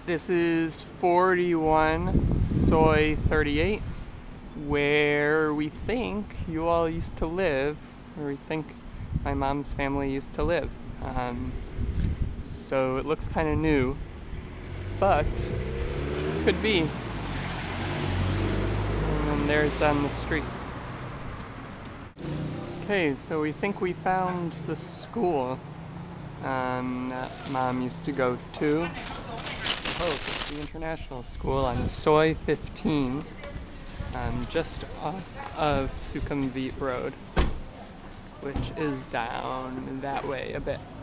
This is 41 Soy 38, where we think you all used to live, where we think my mom's family used to live. So it looks kind of new, but could be. And then there's down the street. Okay, so we think we found the school that Mom used to go to. Oh, it's the international school on Soy 15, just off of Sukhumvit Road, which is down that way a bit.